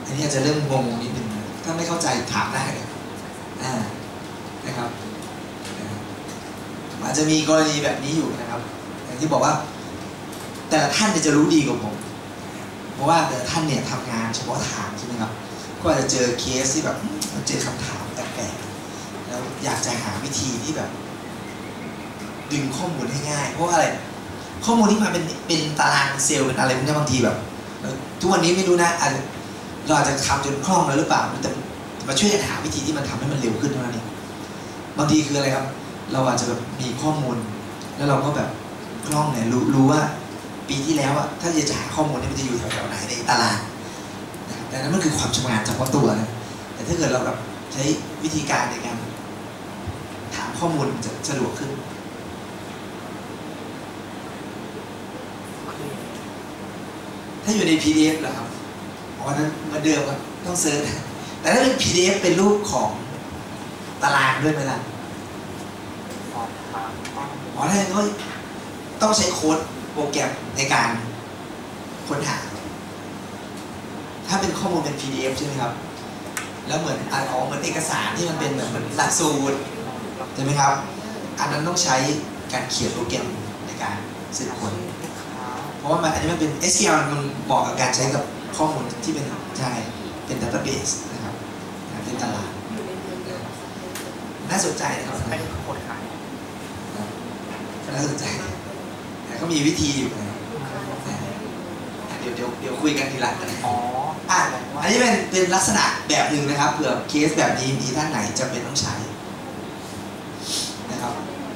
อันนี้อาจจะเริ่มงงนิดนึงถ้าไม่เข้าใจถามได้นะครับอาจจะมีกรณีแบบนี้อยู่นะครับอย่างที่บอกว่าแต่ละท่านจะรู้ดีกว่าผมเพราะว่าแต่ละท่านเนี่ยทำงานเฉพาะทางใช่ไหมครับก็อาจจะเจอเคสที่แบบเจอคำถามแปลกๆแล้วอยากจะหาวิธีที่แบบดึงข้อมูลให้ง่ายเพราะอะไรข้อมูลที่มาเป็นตารางเซลล์เป็นอะไรพวกนี้บางทีแบบทุกวันนี้ไม่รู้นะเราอาจจะทำจนคล่องแล้วหรือเปล่าแต่มาช่วยกันหาวิธีที่มันทำให้มันเร็วขึ้นเท่านั้นเองบางทีคืออะไรครับเราอาจจะแบบมีข้อมูลแล้วเราก็แบบคล่องเนี่ยรู้ว่าปีที่แล้วอะถ้าจะหาข้อมูลนี่มันจะอยู่แถวๆไหนในตารางแต่นั้นมันคือความชำนาญเฉพาะตัวนะแต่ถ้าเกิดเราแบบใช้วิธีการในการถามข้อมูลจะสะดวกขึ้นถ้าอยู่ใน PDF เหรอครับนั้นมาเดิมก็ต้องเซิร์ชแต่ถ้าเป็น PDF เป็นรูปของตารางด้วยไหมล่ะถ้าอย่างนั้นต้องใช้โค้ดโปรแกรมในการค้นหาถ้าเป็นข้อมูลเป็น PDF ใช่ไหมครับแล้วเหมือนเหมือนเอกสารที่มันเป็นเหมือนหลักสูตรใช่ไหมครับอันนั้นต้องใช้การเขียนโปรแกรมในการสืบค้นเพราะว่าอันนี้มันเป็น SQL มันเหมาะกับการใช้กับข้อมูลที่เป็นใช่เป็นดัตต้าเบสนะครับเป็นตารางน่าสนใจนะครับน่าสนใจก็มีวิธีอยู่นะเดี๋ยวคุยกันทีหลังกันอันนี้เป็นลักษณะแบบหนึ่งนะครับเผื่อเคสแบบนี้มีท่านไหนจะเป็นต้องใช้นะครับ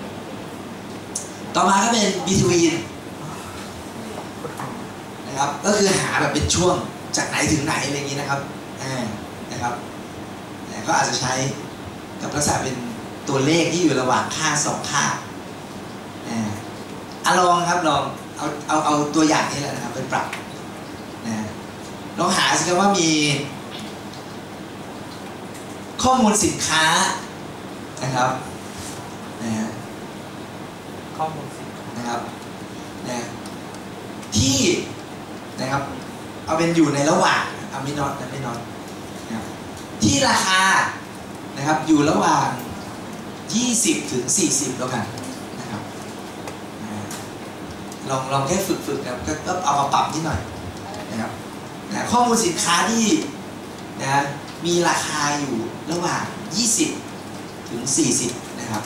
ต่อมาก็เป็น between นะครับก็คือหาแบบเป็นช่วงจากไหนถึงไหนอะไรอย่างนี้นะครับนะครับก็อาจจะใช้กับลักษณะเป็นตัวเลขที่อยู่ระหว่างค่า2ค่าลองครับลองเอาตัวอย่างนี้แหละนะครับไปปรับลองหาสิครับว่ามีข้อมูลสินค้านะครับข้อมูลสินค้านะครับที่นะครับเอาเป็นอยู่ในระหว่างไม่น็อตนะครับที่ราคานะครับอยู่ระหว่าง20 ถึง 40แล้วกันนะครับลองแค่ฝึกครับก็เอามาปรับนิดหน่อยนะครับข้อมูลสินค้าที่นะมีราคาอยู่ระหว่าง20 ถึง 40นะครับ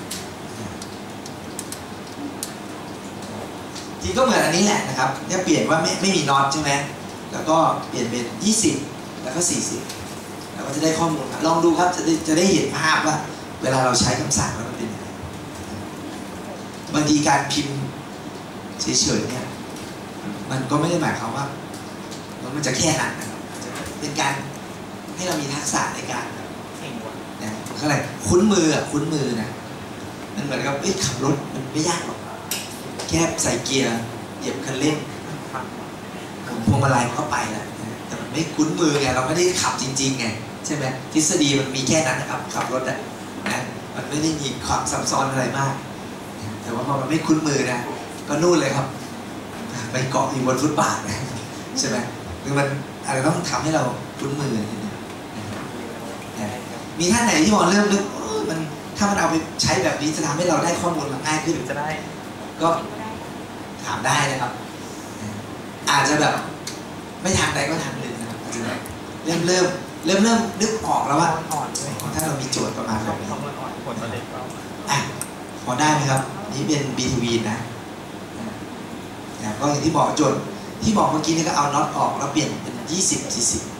จริงก็เหมือนอันนี้แหละนะครับจะเปลี่ยนว่าไม่มีน็อตใช่ไหมแล้วก็เปลี่ยนเป็น20แล้วก็40แล้วก็จะได้ข้อมูลลองดูครับจะได้เห็นภาพว่าเวลาเราใช้คำสั่งแล้วมันเป็นยังไงบางทีการพิมพ์เฉยๆเนี่ยมันก็ไม่ได้หมายความว่ามันจะแค่นั้นนะครับเป็นการให้เรามีทักษะในการอะไรคุ้นมือนะมันเหมือนกับขับรถมันไม่ยากหรอกแค่ใส่เกียร์เหยียบคันเร่งพวงมาลัยเข้าไปแล้วแต่มันไม่คุ้นมือไงเราไม่ได้ขับจริงๆไงใช่ไหมทฤษฎีมันมีแค่นั้นนะครับขับรถนะมันไม่ได้มีความซับซ้อนอะไรมากแต่ว่าพอมันไม่คุ้นมือนะก็นู่นเลยครับไปเกาะอยู่บนฟุตบาทใช่ไหมหรือมันอะไรต้องทำให้เราคุ้นมือมีท่านไหนที่มองเริ่มนึกมันถ้ามันเอาไปใช้แบบนี้จะทำให้เราได้ข้อมูลง่ายขึ้นจะได้ก็ถามได้นะครับอาจจะแบบไม่ทางใดก็ทางหนึ่งนะครับอาจจะแบบเริ่มนึกออกแล้วว่าถ้าเรามีโจทย์ประมาณแบบนี้พอได้ไหมครับนี่เป็น B2B นะก็อย่างที่บอกโจทย์ที่บอกเมื่อกี้นี่ก็เอาน็อตออกแล้วเปลี่ยนเป็น20 40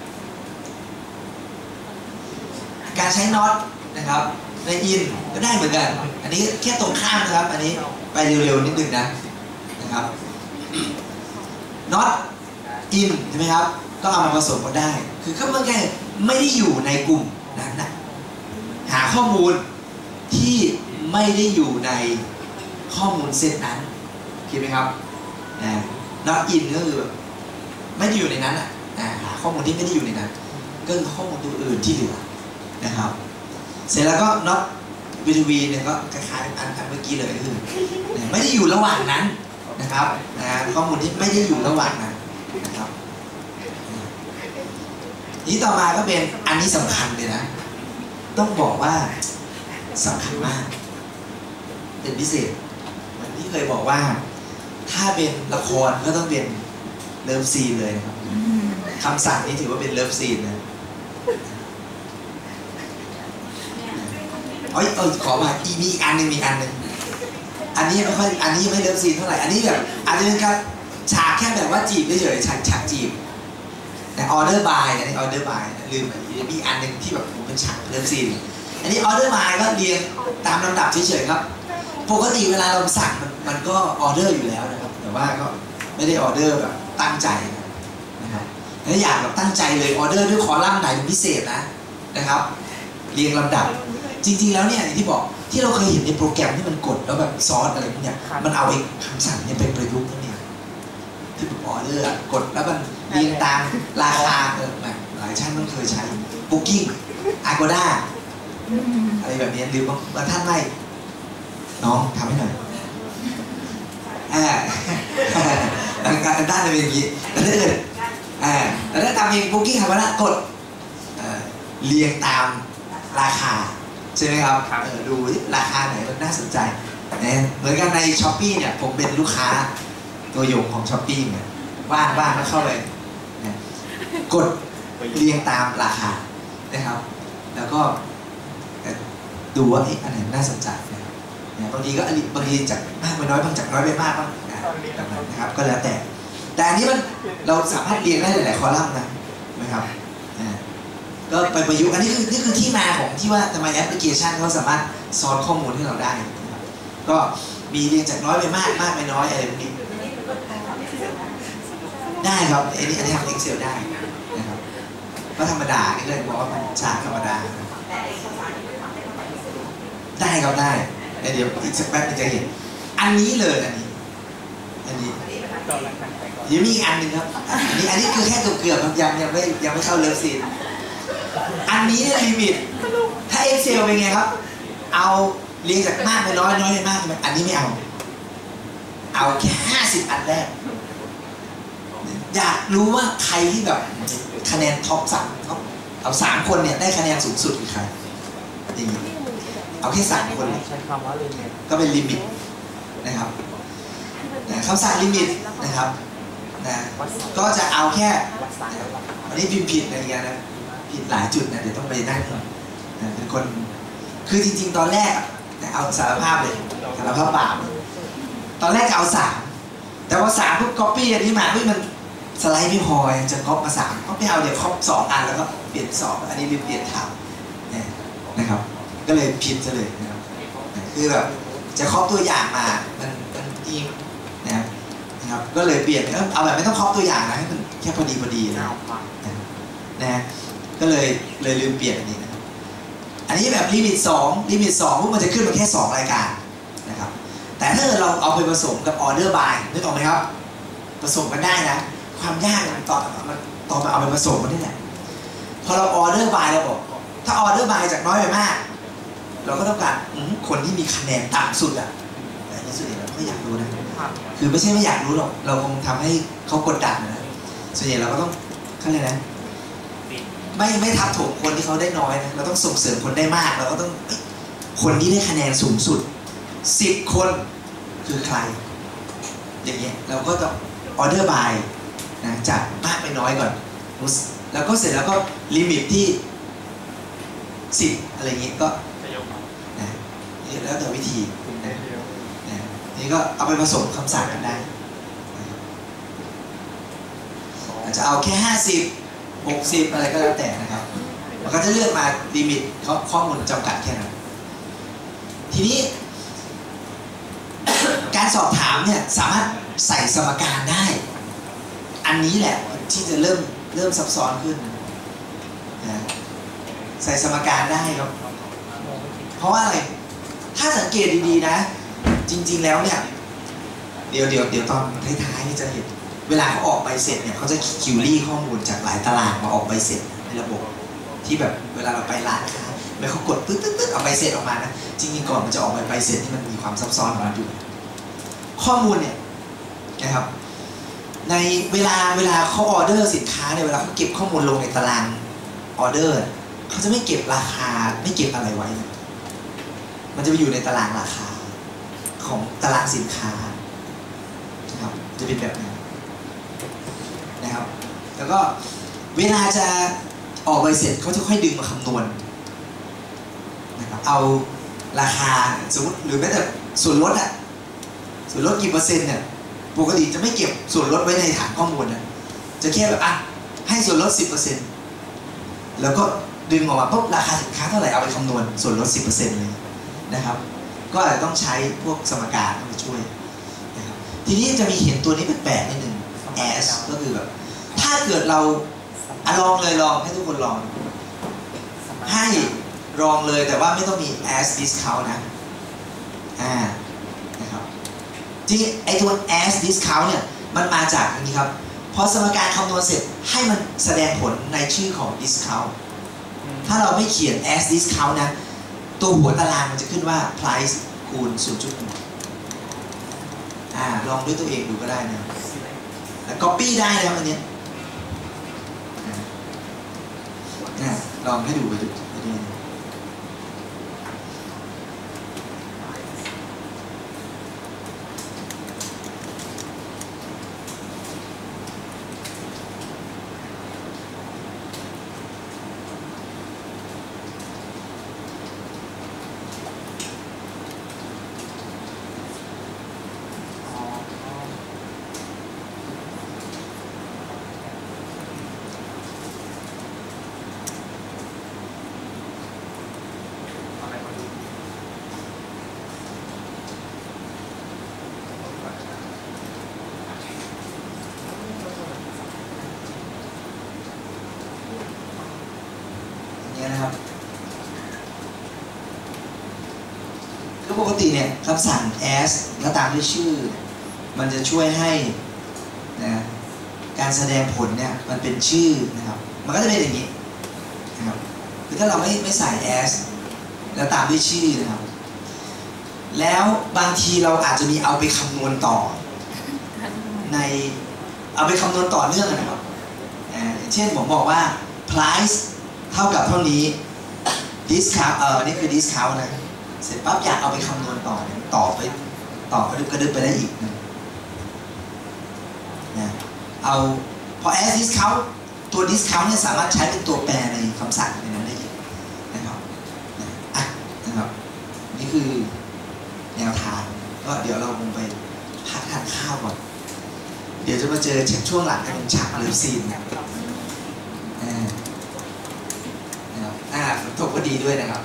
การใช้น็อตนะครับในอินก็ได้เหมือนกันอันนี้แค่ตรงข้ามนะครับอันนี้ไปเร็วๆนิดนึงนะครับน็อตอินใช่ไหมครับก็เอามาผสมกันได้คือก็เมื่อแค่ไม่ได้อยู่ในกลุ่มนั้นนะหาข้อมูลที่ไม่ได้อยู่ในข้อมูลเซตนั้นคิดไหมครับน็อตอินก็คือไม่ได้อยู่ในนั้นหาข้อมูลที่ไม่ได้อยู่ในนั้นก็คือข้อมูลตัวอื่นที่เหลือนะครับเสร็จแล้วก็น็อต B2B เนี่ยก็คล้ายๆอันเมื่อกี้เลยคือไม่ได้อยู่ระหว่างนั้นนะครับข้อมูลที่ไม่ได้อยู่ระหว่างนั้นนะครับนี้ต่อมาก็เป็นอันนี้สำคัญเลยนะ ต้องบอกว่าสำคัญมากเป็นพิเศษเหมือนที่เคยบอกว่าถ้าเป็นละครก็ต้องเป็นเลิฟซีนเลยนะครับคำสั่งนี้ถือว่าเป็นเลิฟซีนนะขอมามีอีกอันหนึ่งอันนี้ไม่ค่อยอันนี้ไม่เลิฟซีนเท่าไหร่อันนี้แบบอาจจะเป็นการฉากแค่แบบว่าจีบเฉยๆฉากจีบแต่ออเดอร์บายอันนี้ออเดอร์บายลืมมีอันหนึ่งที่แบบเป็นฉากเลิฟซีนอันนี้ออเดอร์บายก็เรียงตามลำดับเฉยๆครับปกติเวลาเราสั่งมันก็ออเดอร์อยู่แล้วนะครับแต่ว่าก็ไม่ได้ออเดอร์แบบตั้งใจนะครับถ้าอยากแบบตั้งใจเลยออเดอร์ด้วยคอลัมน์ไหนเป็นพิเศษนะครับเรียงลำดับจริงๆแล้วเนี่ยอย่างที่บอกที่เราเคยเห็นในโปรแกรมที่มันกดแล้วแบบซอสอะไรพวกเนี้ยมันเอาไอ้คำสั่งเนี่ยไปประยุกต์นั่นเองที่แบบออเดอร์กดแล้วมันเรียงตามราคาหลายท่านต้องเคยใช้ Booking Agoda อะไรแบบนี้หรือบางท่านไม่น้องทำให้หน่อยการด้านจะเป็นอย่างนี้แล้วถ้าเกิดแล้วถ้าทำเอง Booking Agoda กดเรียงตามราคาใช่ไหมครับดูราคาไหนมันน่าสนใจเหมือนกันใน Shopee เนี่ยผมเป็นลูกค้าตัวยงของ Shopee เนี่ยว่างก็เข้าไปกดเรียงตามราคานะครับแล้วก็ดูว่าอันไหนน่าสนใจบางทีก็บางทีจากมากไปน้อยบางจากน้อยไปมากบ้างนะครับก็แล้วแต่อันนี้มันเราสามารถเรียงได้หลายๆคอลัมน์นะครับก็ไปประยุกต์อันนี้คือที่มาของที่ว่าทำไมแอปพลิเคชันเขาสามารถซ้อนข้อมูลให้เราได้ก็มีเรียงจากน้อยไปมากไปน้อยอะไรพวกนี้ได้ครับอันนี้ทำ Excel ได้นะครับก็ธรรมดานี่เลยบอกว่ามันฉากธรรมดาได้ครับได้เดี๋ยวอีกสักแป๊บนึงจะเห็นอันนี้เลยอันนี้ยังมีอีกอันหนึ่งครับอันนี้คือแค่เกือบยังไม่เข้าเลิฟซีนอันนี้เนี่ยลิมิตถ้า Excel เป็นไงครับเอาเรียงจากมากไปน้อยไปมากอันนี้ไม่เอาแค่50 อันแรกอยากรู้ว่าใครที่แบบคะแนนท็อปเอา3 คนเนี่ยได้คะแนนสูงสุดคือใครอย่างนี้เอาแค่3 คนใช้คำว่าลิมิตก็เป็นลิมิตนะครับคำสั่งลิมิตนะครับก็จะเอาแค่อันนี้พิมพ์ผิดอะไรเงี้ยนะผิดหลายจุดนะเดี๋ยวต้องไปนั่งเป็นคนคือจริงๆตอนแรกเอาสารภาพเลยสารภาพบาปตอนแรกจะเอา3แต่ว่า3ปุ๊บก๊อปปี้อันนี้มามันสไลด์ไม่พอจะก๊อปมา3ก็ไม่เอาเดี๋ยวก๊อป2 อันแล้วก็เปลี่ยน2อันนี้ลืมเปลี่ยนทำนะครับก็เลยผิดซะเลยนะครับคือแบบจะก๊อปตัวอย่างมามันจริงนะครับก็เลยเปลี่ยนเอาแบบไม่ต้องก๊อปตัวอย่างนะให้มันแค่พอดีนะก็เลยลืมเปลี่ยนอันนี้นะอันนี้แบบลิมิต2พวกมันจะขึ้นมาแค่2 รายการนะครับแต่ถ้าเราเอาไปผสมกับออเดอร์บายนึกออกไหมครับผสมกันได้นะความยากมันตอนมาเอาไปผสมกันนี่แหละพอเราออเดอร์บายเราบอกถ้าออเดอร์บายจากน้อยไปมากเราก็ต้องการคนที่มีคะแนนต่ำสุดแต่ที่สุดเราก็อยากรู้นะคือไม่ใช่ไม่อยากรู้หรอกเราคงทำให้เขากดดันนะส่วนใหญ่เราก็ต้องขั้นเลยนะไม่ทับถมคนที่เขาได้น้อยนะเราต้องส่งเสริมคนได้มากเราก็ต้องคนที่ได้คะแนนสูงสุด10 คนคือใครอย่างเงี้ยเราก็ต้องออเดอร์บายนะจากมากไปน้อยก่อนแล้วก็เสร็จแล้วก็ลิมิตที่10อะไรเงี้ยก็นะนี่แล้วแต่วิธีนะนี่ก็เอาไปผสมคำสั่งกันได้อาจจะเอาแค่50 60อะไรก็แล้วแต่นะครับมันก็จะเลือกมาลิมิตข้อมูลจำกัดแค่นั้นทีนี้การสอบถามเนี่ยสามารถใส่สมการได้อันนี้แหละที่จะเริ่มซับซ้อนขึ้นนะใส่สมการได้ครับเพราะว่าอะไรถ้าสังเกตดีๆนะจริงๆแล้วเนี่ยเดี๋ยวตอนท้ายๆนี่จะเห็นเวลาเขาออกใบเสร็จเนี่ยเขาจะคิวรี่ข้อมูลจากหลายตารางมาออกใบเสร็จในระบบที่แบบเวลาเราไปร้านค้าแล้วเขากดตึ๊ดเอาใบเสร็จออกมานะจริงๆก่อนมันจะออกใบเสร็จที่มันมีความซับซ้อนของมันอยู่ข้อมูลเนี่ยนะครับในเวลาเขาออเดอร์สินค้าเนี่ยเวลาเขาเก็บข้อมูลลงในตารางออเดอร์เขาจะไม่เก็บราคาไม่เก็บอะไรไว้นะมันจะไปอยู่ในตารางราคาของตารางสินค้านะครับจะเป็นแบบนั้นนะครับแล้วก็เวลาจะออกใบเสร็จเขาจะค่อยดึงมาคำนวณนะครับเอาราคาสมมติหรือแม้แต่ส่วนลดส่วนลดกี่เปอร์เซ็นต์เนี่ยปกติจะไม่เก็บส่วนลดไว้ในฐานข้อมูลนะจะแค่แบบให้ส่วนลด 10% แล้วก็ดึงออกมาปุ๊บราคาสินค้าเท่าไหร่เอาไปคำนวณส่วนลด 10% เลยนะครับก็อาจจะต้องใช้พวกสมการมาช่วยนะครับทีนี้จะมีเห็นตัวนี้แปลกๆนิดนึง as ก็คือแบบถ้าเกิดเราลองให้ทุกคนลองให้ลองเลยแต่ว่าไม่ต้องมี as discount นะนะครับจริงไอตัว as discount เนี่ยมันมาจากอย่างนี้ครับพอสมการคำนวณเสร็จให้มันแสดงผลในชื่อของ discount ถ้าเราไม่เขียน as discount นะตัวหัวตารางมันจะขึ้นว่า price คูณ 0.1 ลองด้วยตัวเองดูก็ได้นะแล้ว copy ได้นะอันนี้ลองให้ดูไปดูนะครับคือปกติเนี่ยคำสั่ง as แล้วตามด้วยชื่อมันจะช่วยให้นะการแสดงผลเนี่ยมันเป็นชื่อนะครับมันก็จะเป็นอย่างนี้นะครับคือถ้าเราไม่ใส่ as แล้วตามด้วยชื่อนะครับแล้วบางทีเราอาจจะมีเอาไปคำนวณต่อเอาไปคำนวณต่อเนื่องนะครับเช่นผมบอกว่า price เท่ากับเท่านี้ discount นี่คือ discount นะเสร็จปั๊บอยากเอาไปคำนวณต่อกระดึบไปได้อีกนะเอาพอ as discount ตัว discount เนี่ยสามารถใช้เป็นตัวแปรในคำสั่งในนั้นได้อีกนะครับนะครับนี่คือแนวทางก็เดี๋ยวเราคงไปพักทานข้าวก่อนเดี๋ยวจะมาเจอช่วงหลังกันเป็นฉากเลิฟซีนฝนตกก็ดีด้วยนะครับ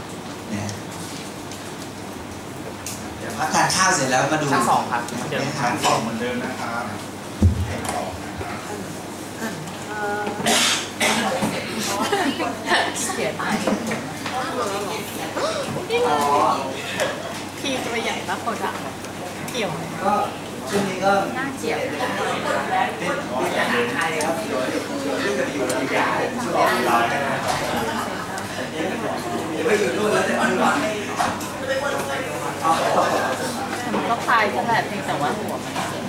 เดี๋ยวพักทานข้าวเสร็จแล้วมาดูทั้งสองครับเดี๋ยวทั้งสองเหมือนเดิมนะครับเขียนพี่ตัวใหญ่แล้วคนอะเกี่ยวก็ช่วงนี้ก็น่าเจียวเป็นอาหารไทยครับเรื่องกันอยู่ระยะช่วงนี้ไปอยู่นู่นแล้วแต่วันวันมันก็พายขนาดเพียงแต่ว่าหัว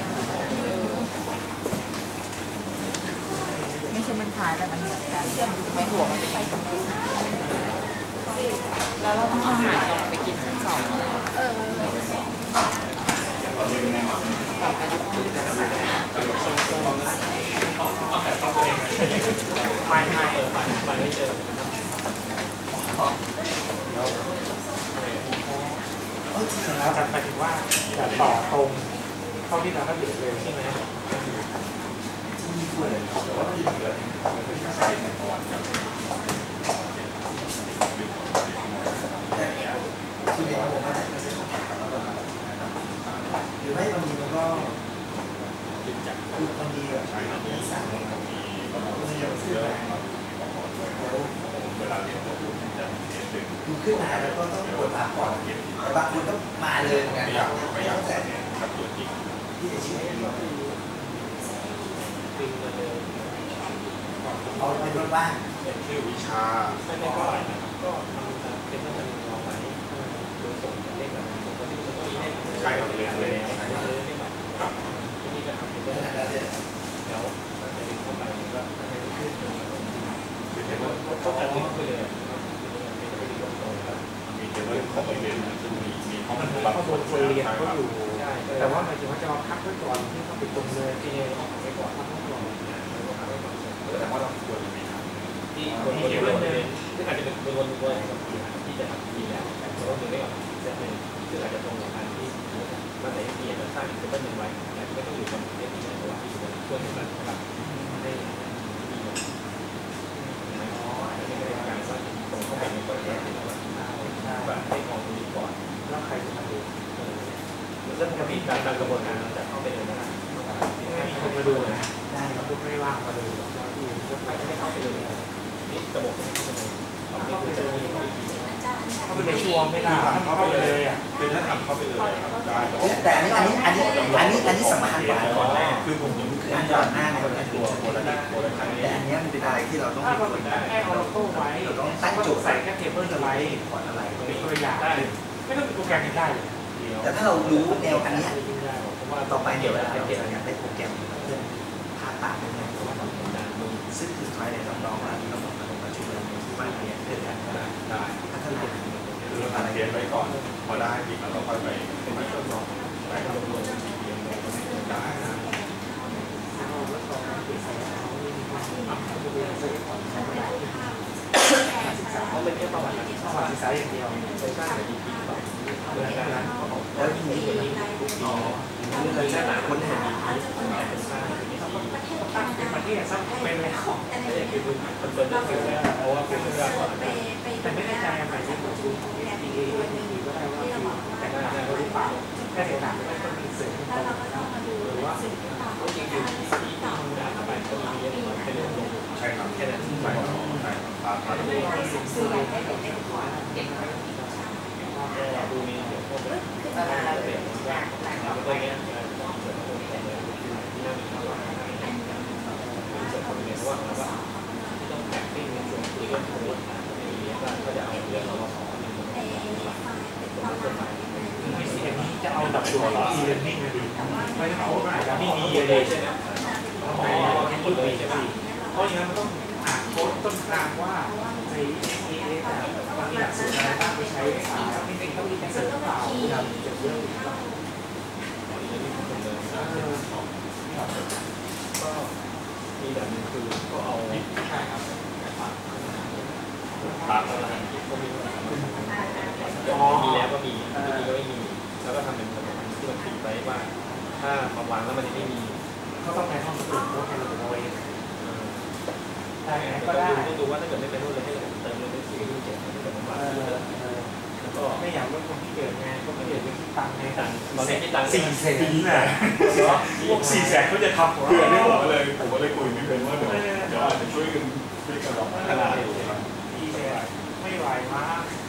ไม่ใช่มันพายแต่มันเหมือนกันไม่หัวมันไปตรงนี้แล้วเราต้องเอาอาหารไปกินชั้นสองไม่เจอจะไปถึงว่าจะต่อตรงเข้าที่เราถ้าเดือดเลยใช่ไหมหรือไม่บางทีมันก็บางทีแบบไม่สั่งดูขึ้นมาแล้วก็ต้องกดพักก่อนแต่บางคนก็มาเลยเหมือนกันไม่ต้องแต่ที่จะชื่อเอาเป็นรถบ้านชื่อวิชาไม่ก็เป็นต้องเป็นรองไหมดูส่งเลขแบบใช่ครับเรียนเลยครับที่จะทำเป็นเรื่องแล้วมันจะเข้าไปก็ไม่ได้ขึ้นคือเห็นว่าก็อันนี้ก็เลยมีเรื่องของเรียนซึ่งมีห้องมันมีปรับข้อมูลคนเรียนก็อยู่แต่แต่ว่าว่าหมายถึงว่าจะมาพักไว้ก่อนที่เขาไปตรงเลยที่นี่ออกไปก่อนพักไว้ก่อนแต่ว่าเราควรมีที่มีเรื่องนึงซึ่งอาจจะเป็นวนที่จะมีแล้วแต่ว่ามันไม่ออกเส้นหนึ่งซึ่งอาจจะตรงกับการที่มันแต่ที่จะสร้างอีกเส้นหนึ่งไว้ไม่ต้องอยู่ตรงเส้นที่ไหนเพราะว่าที่จะช่วยกันนะครับได้มีการสร้างตรงเข้าไปในประเทศแบบให้มองตรงนี้ก่อนแล้วใครจะมาดูเรื่องการการกระบวนการเราจะเข้าไปเลยนะไม่มีคนมาดูนะได้ครับดูไม่ว่างมาดูที่รถไฟไม่เข้าไปเลยนี่ระบบไม่เข้าไปเลยเข้าไปเลยเขาไปในช่วงไม่ได้เข้าไปเลยอ่ะคือถ้าทำเข้าไปเลยได้แต่อันนี้สำคัญกว่าก่อนแรกคือผมยังคืออันก่อนหน้าเนี่ยมันตัวโคลาโคลาแต่อันนี้มันเป็นอะไรที่เราต้องถ้าเราคุยแค่เอาโลโก้ไว้เราต้องตั้งโจทย์ใส่แค่เคเบิลสไลด์ก่อนอะไรเป็นตัวอย่างไม่ต้องเป็นโปรแกรมยังได้เลยแต่ถ้าเรารู้แนวอันนี้เพราะว่าต่อไปเนี่ยเวลาเราจะอยากได้โปรแกรมภาพต่างกันเนี่ยซึ่งสุดท้ายเนี่ยน้องๆว่าเราต้องมาลงประชุมกันที่บ้านเนี่ยเพื่อการได้พัฒนาคือเราเรียนไว้ก่อนพอได้ทีมันก็ค่อยไปทดลองไปทดลองได้นะเขาเป็นแค่ประวัติประวัติศาสตร์อย่างเดียวไปสร้างในดีพีก่อนเรื่องการแล้วทีนี้เราจะค้นหาเป็นสร้างในดีพีตั้งเป็นประเทศสักเป็นแล้วไม่ได้คือคนเป็นเรื่องเพราะว่าเป็นเรื่องก่อนแต่ไม่แน่ใจหมายถึงดูของ FDA ก็ได้ว่าแต่ก็ได้หรือเปล่าแค่ต่างๆไม่ต้องมีเสริมตรงหรือว่าจริงๆที่ต่างนะทำไมก็มีเป็นเรื่องลงใช่ครับแค่นั้นใช่ครับใช่ครับตามมาดูมีเดี๋ยวพวกเป็นอะไรเงี้ยที่นั่นมีว่าจะทำเนี่ยว่าต้องแบ่งติ้งในส่วนที่ก็ถือว่าก็จะเอาเรื่องเราสอนในส่วนของกฎหมายอย่างนี้จะเอาแบบตัว e-learning มาดีไม่ต้องเอาแบบนี่มีเยอะใช่ไหมเอาแค่พูดเลยใช่ไหมเพราะอย่างนั้นมันต้องหาโค้ดต้นทางว่าใน FDA มันมีหลักสูตรอะไรบ้างไปใช้ไม่เป็นต้องมีเสริมเปล่าจะเยอะก็มีแบบนึงคือก็เอาใช่ครับตามอะไรก็มีแล้วก็มีไม่มีก็ไม่มีแล้วก็ทำเป็นระบบที่มันติดไว้ว่าถ้ามาวางแล้วมันจะไม่มีเขาต้องในห้องสมุดเขาให้เราเอาไว้ได้ไหมก็ก็ได้ต้องดูว่าถ้าเกิดไม่เป็นรูปเลยให้เติมเลยเป็นสีที่เจ็ดถ้าเกิดมันวางแล้วก็ไม่อยากว่าคนที่เกิดไงก็ไม่เกิดเป็นที่ตังไงต่างตอนนี้ที่ต่าง 400,000น่ะพวก400,000เขาจะทำเพื่อนที่ผมก็เลยคุยไม่เป็นว่าเดี๋ยวอาจจะช่วยกันลองพัฒนาดูครับไม่ไหวมาก